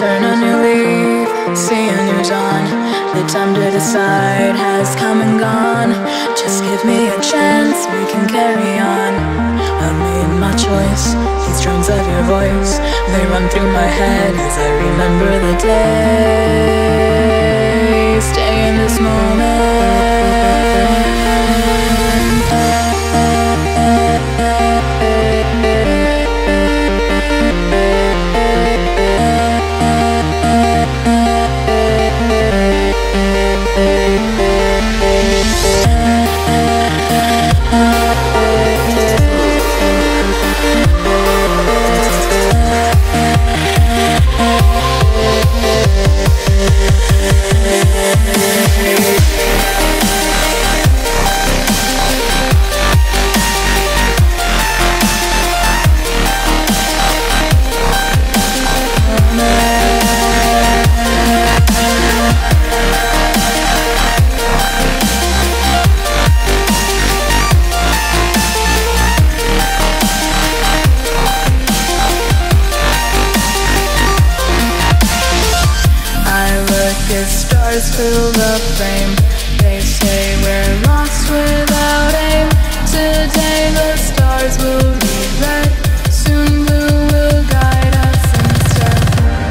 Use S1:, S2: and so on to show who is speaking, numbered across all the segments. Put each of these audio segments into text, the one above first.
S1: Turn a new leaf, see a new dawn. The time to decide has come and gone. Just give me a chance, we can carry on. I've made my choice, these drums of your voice, they run through my head as I remember the day. Stay in this moment. Stars fill the frame. They say we're lost without aim. Today the stars will read red. Soon blue will guide us instead.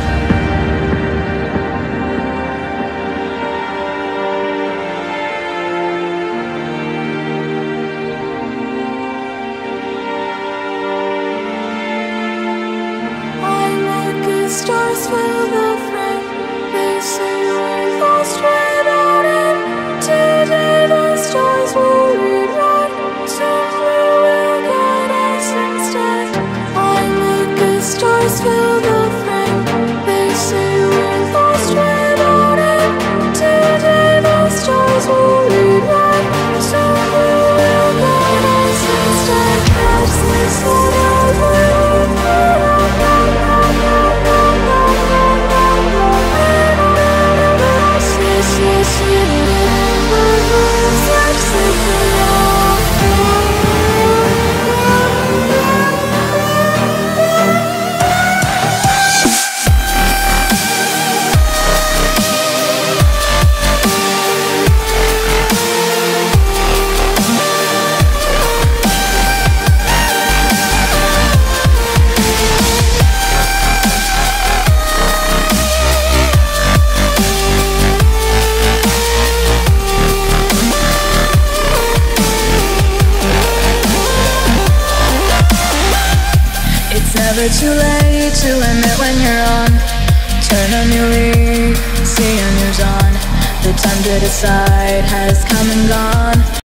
S1: I look at stars fill the frame. They say lost without aim. Today the stars will read red. Soon blue will guide us instead. I look at stars fill the frame. They say we're lost without aim. Today the stars will read red. Soon blue will guide us instead. Catch this one out blue. Never too late to admit when you're on. Turn a new leaf, see a new dawn. The time to decide has come and gone.